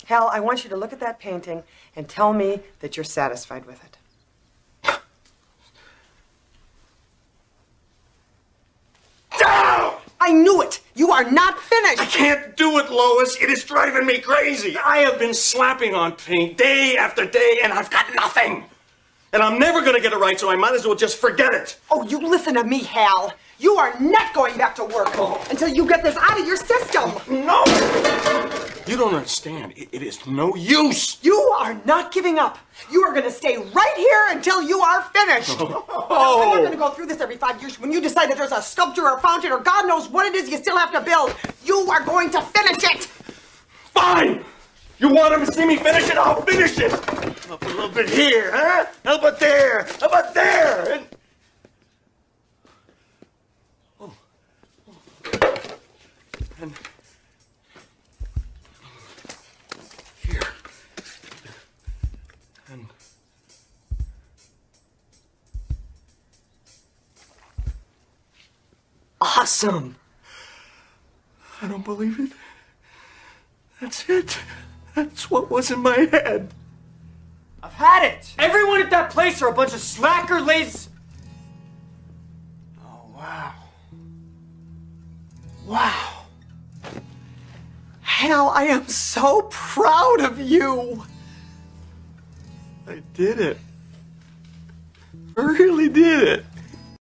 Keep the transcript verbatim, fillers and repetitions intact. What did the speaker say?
Hal, I want you to look at that painting and tell me that you're satisfied with it. No! I knew it! You are not finished! I can't do it, Lois. It is driving me crazy. I have been slapping on paint day after day, and I've got nothing. And I'm never going to get it right, so I might as well just forget it. Oh, you listen to me, Hal. You are not going back to work oh. until you get this out of your system. No! You don't understand. It, it is no use. You are not giving up. You are going to stay right here until you are finished. Oh. I'm not going to go through this every five years when you decide that there's a sculpture or a fountain or God knows what it is you still have to build. You are going to finish it. Fine. You want him to see me finish it? I'll finish it. Up a little bit here, huh? How about there? How about there? And... Oh. And here. And awesome. I don't believe it. That's it. That's what was in my head. I've had it. Everyone at that place are a bunch of slacker lazy. Oh, wow. Wow. Hal, I am so proud of you. I did it. I really did it.